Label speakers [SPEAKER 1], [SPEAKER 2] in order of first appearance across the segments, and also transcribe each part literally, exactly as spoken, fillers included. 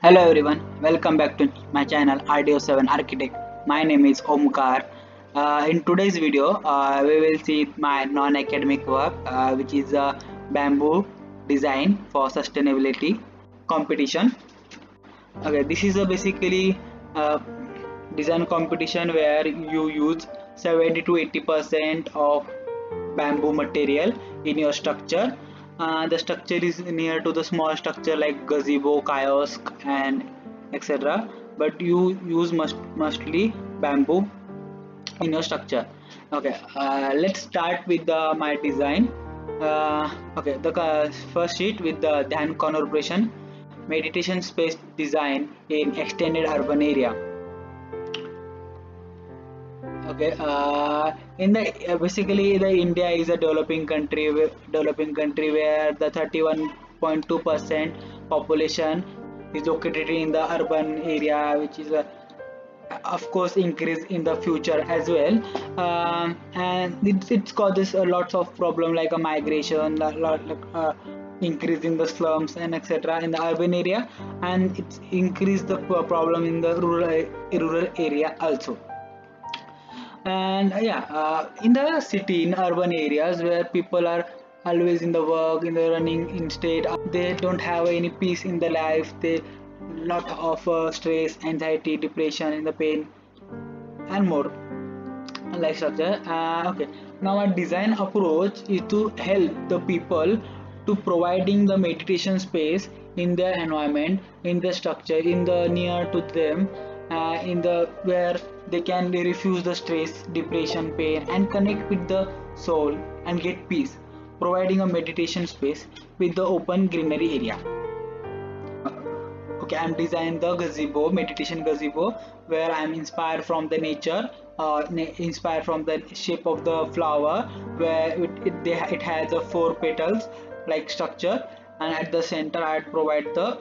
[SPEAKER 1] Hello everyone, welcome back to my channel R D O seven Architect. My name is Omkar. Uh, in today's video, uh, we will see my non-academic work, uh, which is a bamboo design for sustainability competition. Okay, this is a basically uh, design competition where you use seventy to eighty percent of bamboo material in your structure. Uh, the structure is near to the small structure like gazebo, kiosk, and et cetera. But you use must mostly bamboo in your structure. Okay, uh, let's start with the my design. Uh, okay, the uh, first sheet with the Dhyan Corporation meditation space design in extended urban area. Okay, uh, in the uh, basically the India is a developing country, developing country where the thirty-one point two percent population is located in the urban area, which is a of course increase in the future as well, um, and it, it causes a lots of problem like a migration, a lot like uh, increase in the slums and etc in the urban area, and it's increased the problem in the rural rural area also. And uh, yeah, uh, in the city, in urban areas where people are always in the work, in the running instead, uh, they don't have any peace in the life. They lot of uh, stress, anxiety, depression, and the pain and more life structure. Uh, okay, now our design approach is to help the people to providing the meditation space in their environment, in the structure, in the near to them, uh, in the where they can refuse the stress, depression, pain, and connect with the soul and get peace, providing a meditation space with the open greenery area. Okay, I'm designing the gazebo, meditation gazebo, where I'm inspired from the nature, uh, inspired from the shape of the flower, where it it, they, it has a four petals like structure, and at the center I provide the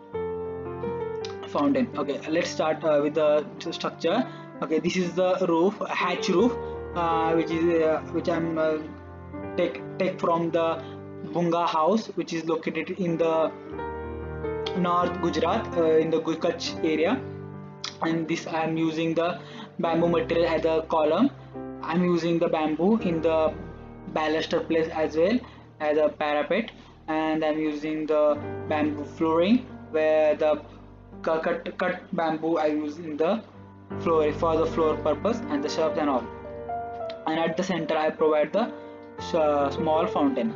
[SPEAKER 1] fountain. Okay, let's start uh, with the structure. Okay, this is the roof, hatch roof, uh, which is uh, which I'm uh, take take from the Bunga house, which is located in the North Gujarat, uh, in the Kutch area. And this I am using the bamboo material as a column. I'm using the bamboo in the baluster place as well as a parapet, and I'm using the bamboo flooring where the cut cut bamboo I use in the floor for the floor purpose and the shelves and all. And at the center I provide the uh, small fountain.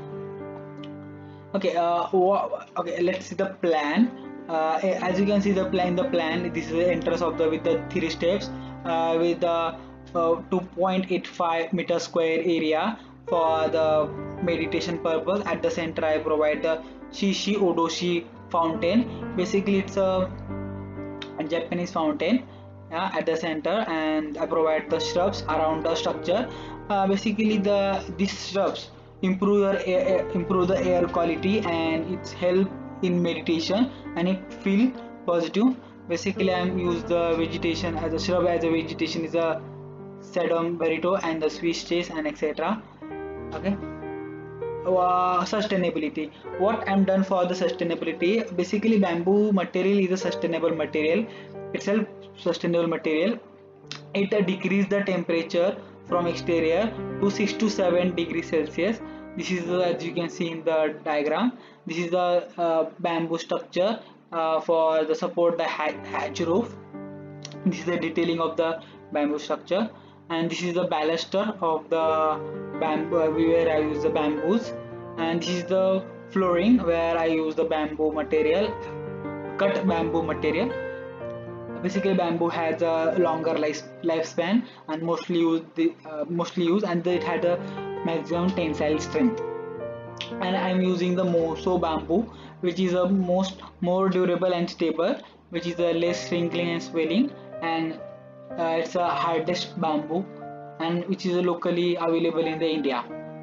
[SPEAKER 1] Okay, uh, okay, let's see the plan. Uh, as you can see the plan, the plan this is the entrance of the with the three steps, uh, with the uh, two point eight five meter square area for the meditation purpose. At the center I provide the Shishi Odoshi fountain. Basically it's a, a Japanese fountain, yeah, at the center, and I provide the shrubs around the structure. Uh, basically the these shrubs improve your air, improve the air quality, and it's help in meditation and it feel positive. Basically I'm use the vegetation as a shrub as a vegetation is a sedum burrito and the Swiss cheese and etc. Okay, uh, sustainability. What I'm done for the sustainability, basically bamboo material is a sustainable material itself, sustainable material. It uh, decrease the temperature from exterior to six to seven degrees Celsius. This is uh, as you can see in the diagram. This is the uh, bamboo structure uh, for the support the hatch roof. This is the detailing of the bamboo structure, and this is the baluster of the bamboo uh, where I use the bamboos, and this is the flooring where I use the bamboo material, cut bamboo material. Basically bamboo has a longer life lifespan and mostly used the uh, mostly used and it had a maximum tensile strength. And I'm using the Moso bamboo, which is a most more durable and stable, which is a less wrinkling and swelling, and uh, it's a hardest bamboo, and which is locally available in the India.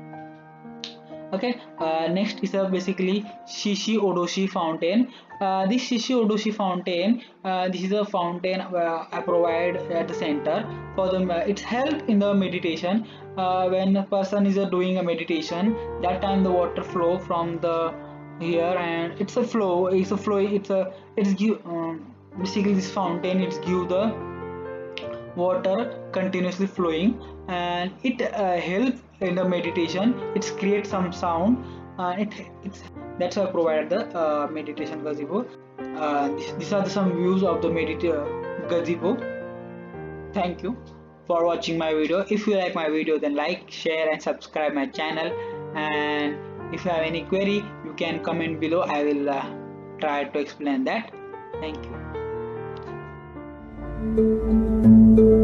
[SPEAKER 1] Okay, uh, next is a basically Shishi Odoshi fountain. Uh, this Shishi Odoshi fountain, uh, this is a fountain uh, I provide at the center for them. Uh, it's help in the meditation. Uh, when a person is uh, doing a meditation, that time the water flow from the here, and it's a flow. It's a flow. It's a it's give um, basically this fountain. It's give the water continuously flowing, and it uh, helps in the meditation. It's create some sound. Uh, it it's that's why I provided the uh, meditation gazebo. Uh, this, these are the, some views of the medita gazebo. Thank you for watching my video. If you like my video, then like, share and subscribe my channel, and if you have any query, you can comment below. I will uh, try to explain that. Thank you.